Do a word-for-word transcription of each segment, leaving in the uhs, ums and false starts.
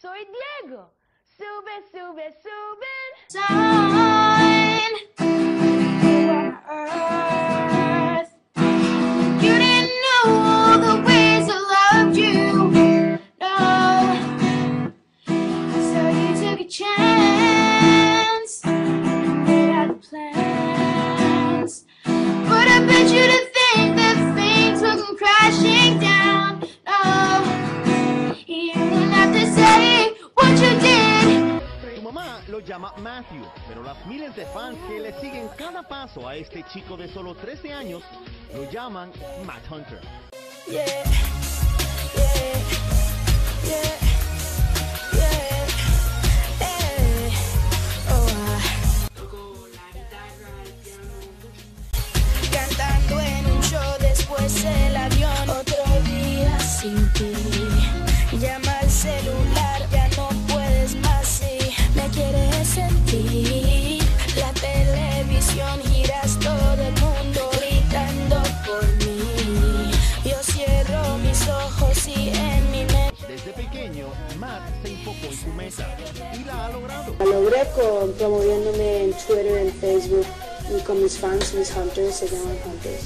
soy Diego. Sube, sube, sube. Sign earth. You didn't know all the ways I loved you. No. So you took a chance. Made out plans. But I bet you to think that things will come crashing down. No. You didn't have to say what you did. Su mamá lo llama Matthew, pero las miles de fans que le siguen cada paso a este chico de solo trece años lo llaman Matt Hunter. Yeah, yeah, yeah, yeah, yeah. Oh, ah. Cantando en un show, después el avión. Otro día sin ti. Llama al celular, ya no puedes más si me quieres sentir. La televisión giras, todo el mundo gritando por mí. Yo cierro mis ojos y en mi mente. Desde pequeño, Matt se enfocó en su meta y la ha logrado. Lo logré con, promoviéndome en Twitter, en Facebook y con mis fans, mis hunters, se llaman hunters.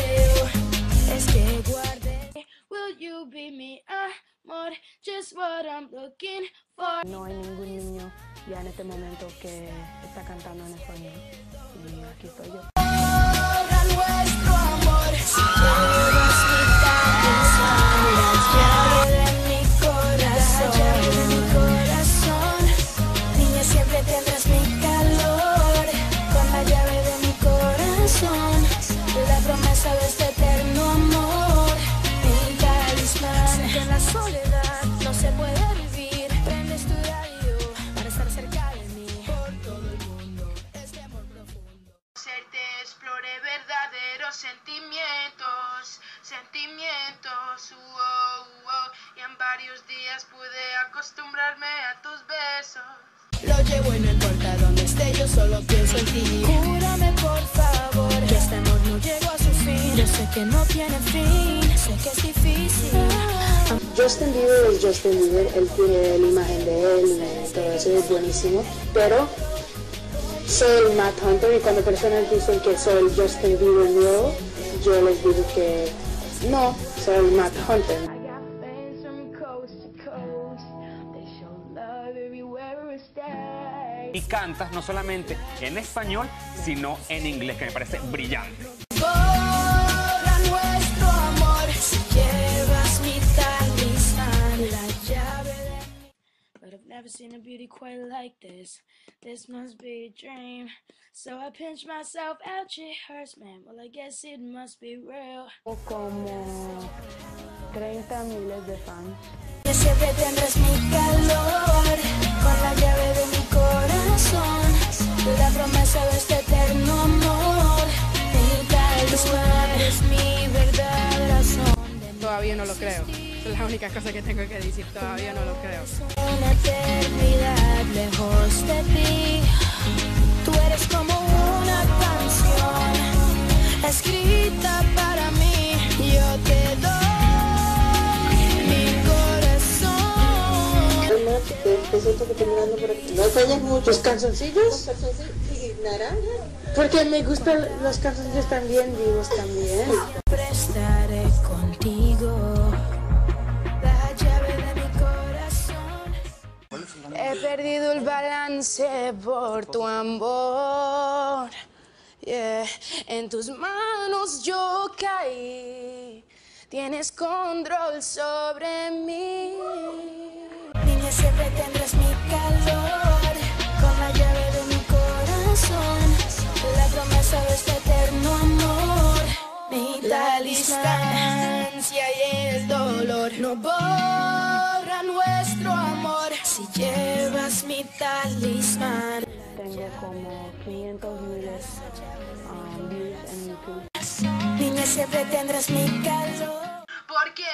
Es que guardé. Will you be mi amor? Just what I'm looking for. No hay ningún niño ya en este momento que está cantando en español. Y aquí estoy yo. Ahora nuestro amor. Si llevas mi cabeza, la llave de mi corazón. La llave de mi corazón. Niña, siempre tendrás mi calor. Con la llave de mi corazón. La promesa de este eterno amor. Mi talismán. Sé que en la soledad no se puede vivir. Prendes tu radio para estar cerca de mí. Por todo el mundo, este amor profundo. Hacerte explore verdaderos sentimientos, sentimientos, uh, oh, oh. Y en varios días pude acostumbrarme a tus besos. Lo llevo y no importa dónde esté, yo solo pienso en ti. Júrame por favor que este amor no llegó a su fin. Yo sé que no tiene fin, sé que es difícil. Justin Bieber es Justin Bieber, él tiene la imagen de él y todo eso es buenísimo, pero soy el Matt Hunter y cuando personas dicen que soy el Justin Bieber nuevo, yo les digo que no, soy el Matt Hunter. I got fans from coast to coast. They show love everywhere we stay. Y cantas no solamente en español, sino en inglés, que me parece brillante. Borra nuestro amor si llevas mi talismán, la llave de mi... But I've never seen a beauty quite like this. This must be a dream. So I pinch myself, ouch, it hurts, man. Well, I guess it must be real. Como treinta miles de fans. Que siempre tendrás mi calor, con la llave de mi corazón, la promesa de este eterno amor, mi talismán es mi verdad, razón de mi... Todavía no lo creo. Es la única cosa que tengo que decir. Todavía no lo creo. Una eternidad lejos de ti. Tú eres como una canción escrita para mí. Yo te doy mi corazón. ¿Qué es esto que estoy mirando por aquí? ¿No enseñas muchos calzoncillos? ¿Los calzoncillos y naranja? Porque me gustan los calzoncillos también vivos también. Siempre estaré contigo. La llave de mi corazón. He perdido el balance por tu amor. Yeah. En tus manos yo caí. Tienes control sobre mí. Niña, siempre tendrás mi calor. Con la llave de mi corazón. La promesa de este eterno amor. Mi la distancia y el dolor no borra nuestro amor. Si llevas mi talismán. Tengo como quinientos miles um, views en YouTube. Niña, siempre tendrás mi calor. Porque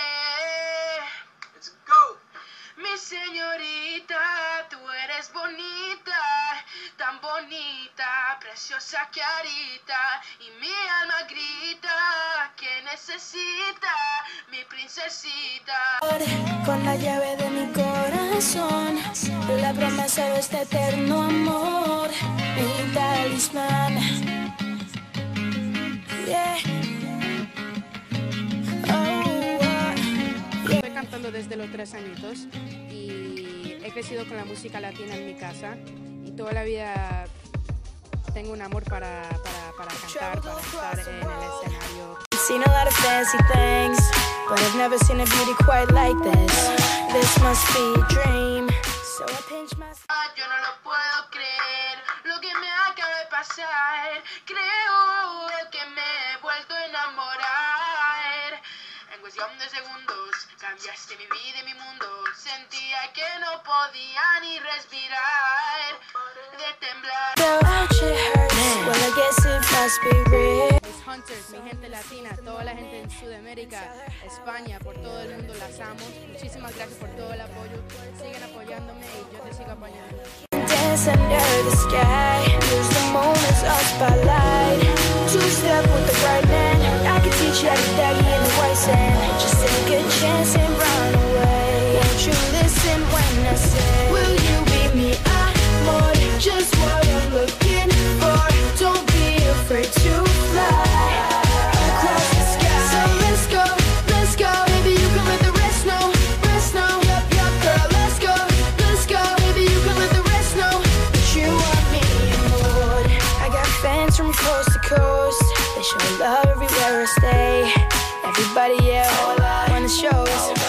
Let's go. mi señorita, tú eres bonita, tan bonita, preciosa Clarita, y mi alma grita que necesita mi princesita. Con la llave de mi corazón, solo este eterno amor, mi talismán. Yeah. Oh, uh, Estoy cantando desde los tres añitos y he crecido con la música latina en mi casa y toda la vida tengo un amor para, para, para cantar, para estar en el escenario. I've seen a lot of fancy things, but I've never seen a beauty quite like this. This must be a dream. So I pinch myself. Yo no lo puedo creer, lo que me acaba de pasar. Creo que me he vuelto a enamorar. En cuestión de segundos cambiaste mi vida y mi mundo. Sentía que no podía ni respirar, de temblar. So ouch, it hurts. Well, I guess it must be real. Los Hunters, mi gente latina, toda la gente en Sudamérica, España, por todo el mundo, las amo. Muchísimas gracias por todo el apoyo. Sigan apoyándome y yo te sigo apoyando. Dance under the sky. Use the moon as our spotlight. Two step with the right man. I can teach you how to daddy in the white sand. Just take a chance and run away. Won't you listen when I say, will you be me? Amor, just what I'm looking for. Don't be afraid to fly across the sky. So let's go, let's go. Maybe you can let the rest know, rest know. Yup, yup, girl, let's go, let's go. Maybe you can let the rest know that you want me more. I got fans from coast to coast. They show love everywhere I stay. Everybody else on the shows.